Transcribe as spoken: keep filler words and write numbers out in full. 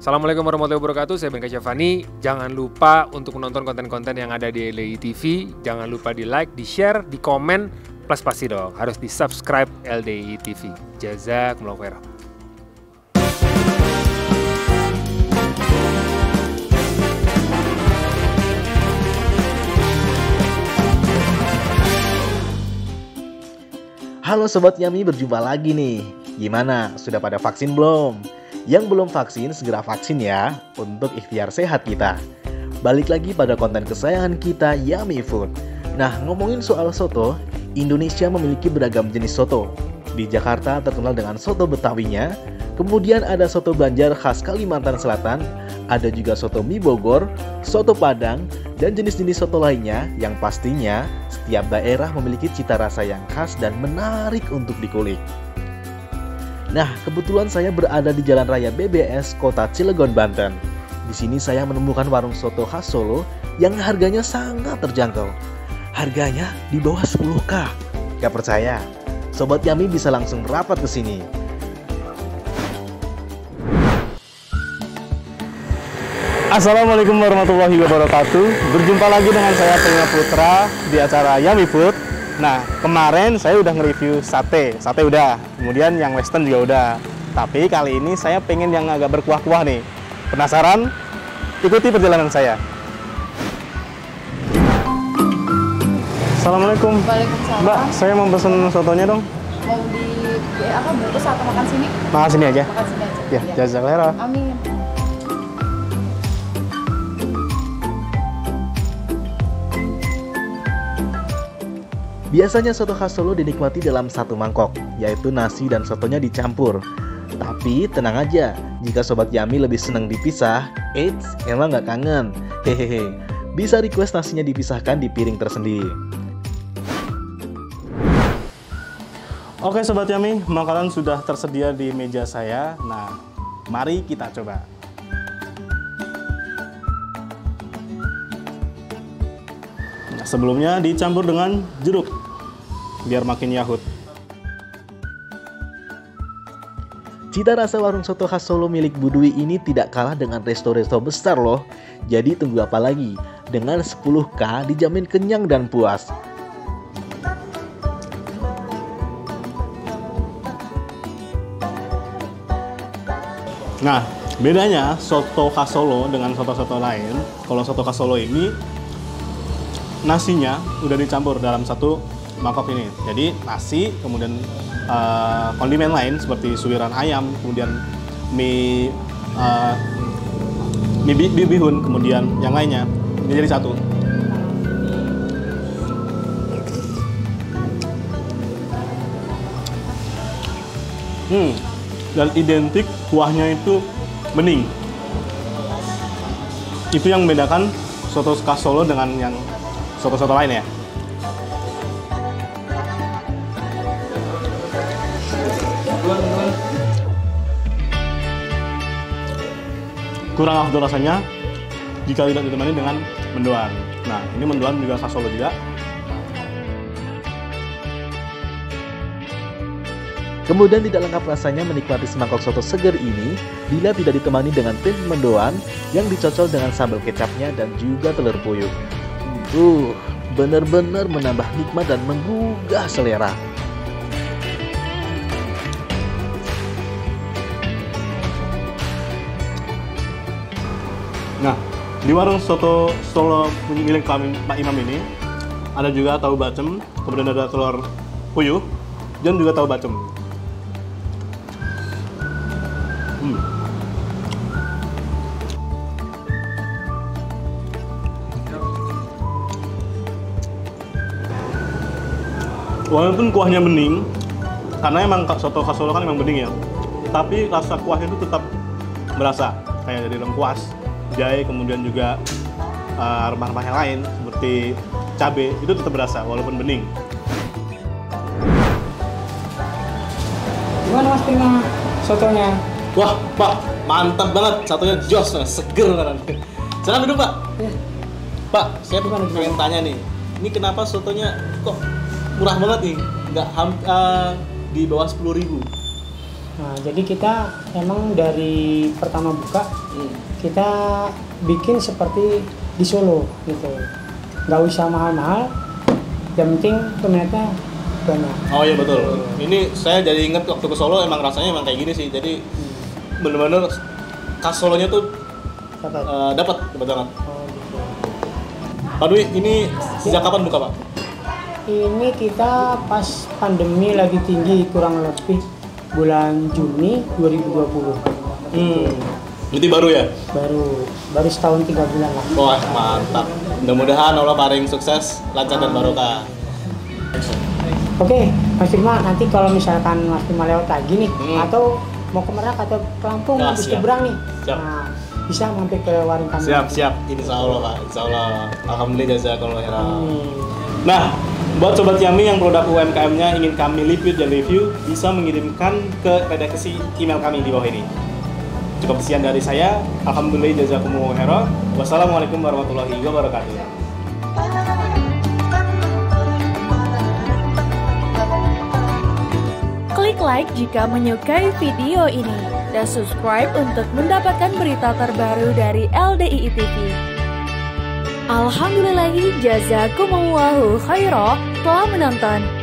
Assalamualaikum warahmatullahi wabarakatuh, saya Ben Kasyafani. Jangan lupa untuk menonton konten-konten yang ada di L D I T V. Jangan lupa di like, di share, di komen, plus pasti dong harus di subscribe L D I T V. Jazakumullah khairan. Halo Sobat Yami, berjumpa lagi nih. Gimana? Sudah pada vaksin belum? Yang belum vaksin, segera vaksin ya, untuk ikhtiar sehat kita. Balik lagi pada konten kesayangan kita, Yami Food. Nah, ngomongin soal soto, Indonesia memiliki beragam jenis soto. Di Jakarta terkenal dengan soto Betawinya, kemudian ada soto Banjar khas Kalimantan Selatan, ada juga soto mie Bogor, soto Padang, dan jenis-jenis soto lainnya yang pastinya setiap daerah memiliki cita rasa yang khas dan menarik untuk dikulik. Nah, kebetulan saya berada di Jalan Raya B B S Kota Cilegon, Banten. Di sini saya menemukan warung soto khas Solo yang harganya sangat terjangkau. Harganya di bawah sepuluh ribu. Gak percaya? Sobat Yami bisa langsung merapat ke sini. Assalamualaikum warahmatullahi wabarakatuh. Berjumpa lagi dengan saya Tengah Putra di acara Yami Food. Nah, kemarin saya udah nge-review sate, sate udah, kemudian yang western juga udah. Tapi kali ini saya pengen yang agak berkuah-kuah nih. Penasaran? Ikuti perjalanan saya. Assalamualaikum. Waalaikumsalam. Mbak, saya mau pesen sotonya dong. Mau di, di apa bungkus atau makan sini? Makan sini aja. Makan sini aja. Ya, jazakallah khairan. Amin. Biasanya soto khas Solo dinikmati dalam satu mangkok, yaitu nasi dan sotonya dicampur. Tapi tenang aja, jika Sobat Yami lebih senang dipisah, eits, emang nggak kangen. Hehehe, bisa request nasinya dipisahkan di piring tersendiri. Oke Sobat Yami, makanan sudah tersedia di meja saya. Nah, mari kita coba. Nah, sebelumnya dicampur dengan jeruk, biar makin yahut. Cita rasa warung soto khas Solo milik Bu Dwi ini tidak kalah dengan resto-resto besar loh. Jadi tunggu apa lagi? Dengan sepuluh ribu dijamin kenyang dan puas. Nah, bedanya soto khas Solo dengan soto-soto lain, kalau soto khas Solo ini nasinya udah dicampur dalam satu mangkok ini. Jadi nasi, kemudian uh, kondimen lain seperti suiran ayam, kemudian mie uh, mie bi bi bihun, kemudian yang lainnya ini jadi satu. Hmm, dan identik kuahnya itu bening. Itu yang membedakan soto khas Solo dengan yang soto-soto lain ya. Kurang afdol rasanya jika tidak ditemani dengan mendoan. Nah, ini mendoan juga khas Solo juga. Kemudian tidak lengkap rasanya menikmati semangkok soto seger ini bila tidak ditemani dengan tempe mendoan yang dicocol dengan sambal kecapnya dan juga telur puyuh. Uh, benar-benar menambah nikmat dan menggugah selera. Nah, di warung soto Solo milik kami Pak Imam ini ada juga tahu bacem, kemudian ada telur puyuh, dan juga tahu bacem. Hmm. Walaupun kuahnya bening, karena emang soto khas Solo kan emang bening ya, tapi rasa kuahnya itu tetap berasa kayak dari lengkuas, jahe, kemudian juga uh, rempah-rempah yang lain seperti cabai itu tetap berasa walaupun bening. Gimana Mas Prima sotonya? Wah Pak, mantap banget, satunya jos, seger kan. Silakan duduk Pak. Ya. Pak, saya pengen tanya nih, ini kenapa sotonya kok murah banget nih, nggak uh, di bawah sepuluh ribu? Nah, jadi kita emang dari pertama buka Hmm. kita bikin seperti di Solo gitu. Nggak usah mahal-mahal, yang penting peminatnya banyak. Oh iya betul. Ini saya jadi inget waktu ke Solo emang rasanya emang kayak gini sih. Jadi Hmm. bener-bener khas Solonya tuh Dapat. uh, dapat dapat banget. Oh, gitu. Pak Dwi, ini sejak kapan buka Pak? Ini kita pas pandemi lagi tinggi kurang lebih bulan Juni dua ribu dua puluh. Hmm. Berarti baru ya? Baru baru setahun tiga bulan lah. Wah mantap. Mudah-mudahan Allah paling sukses, lancar dan barokah. Oke, Mas Firma, nanti kalau misalkan Mas Firma lewat lagi nih, Hmm. atau mau ke Merak atau ke Lampung, Ya, habis siap. nyebrang nih, Siap. nah, bisa mampir ke warung kami. Siap siap. Insya Allah Pak. Insya Allah. Alhamdulillah jazakallahu khairan. Amin. Nah, buat Sobat Yummy yang produk U M K M-nya ingin kami liput dan review, bisa mengirimkan ke redaksi email kami di bawah ini. Cukup sekian dari saya. Alhamdulillah jazakumullahu khairan. Wassalamualaikum warahmatullahi wabarakatuh. Klik like jika menyukai video ini dan subscribe untuk mendapatkan berita terbaru dari L D I I T V. Alhamdulillahi jazakumullahu khairan telah menonton.